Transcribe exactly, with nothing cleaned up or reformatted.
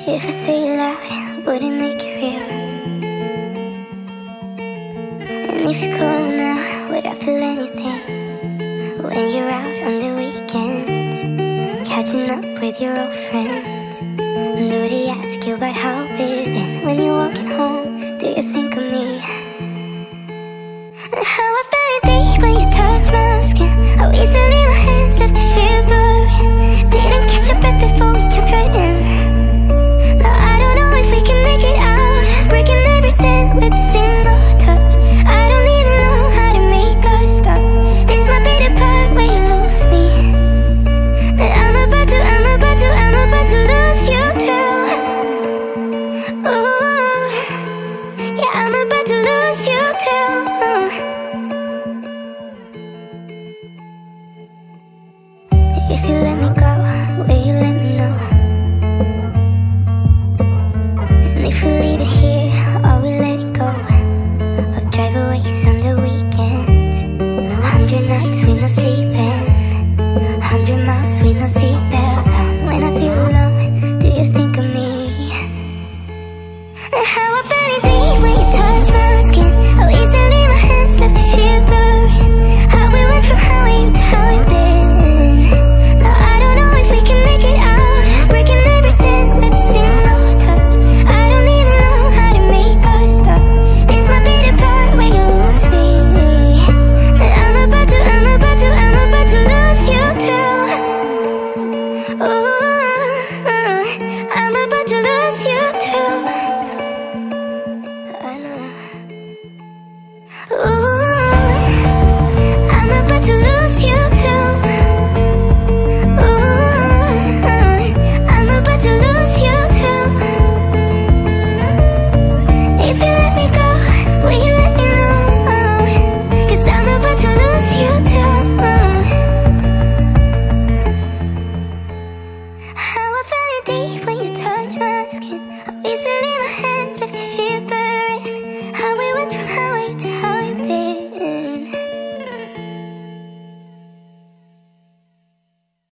If I say it loud, would it make it real? And if you call now, would I feel anything? When you're out on the weekends, catching up with your old friends, do they ask you about how